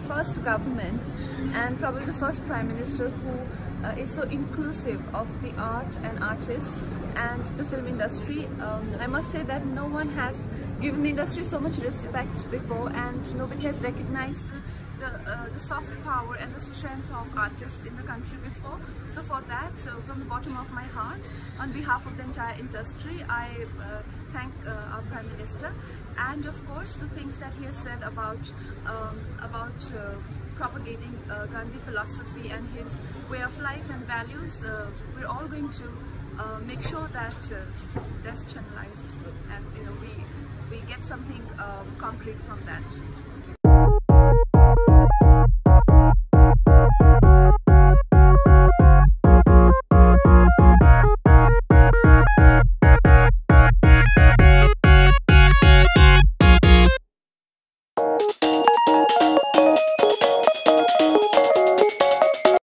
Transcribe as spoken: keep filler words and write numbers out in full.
first government and probably the first Prime Minister who uh, is so inclusive of the art and artists and the film industry. Um, I must say that no one has given the industry so much respect before, and nobody has recognized the The, uh, the soft power and the strength of artists in the country before. So for that, uh, from the bottom of my heart, on behalf of the entire industry, I uh, thank uh, our Prime Minister, and of course the things that he has said about um, about uh, propagating uh, Gandhi philosophy and his way of life and values. Uh, we're all going to uh, make sure that uh, that's channelized, and you know we we get something uh, concrete from that.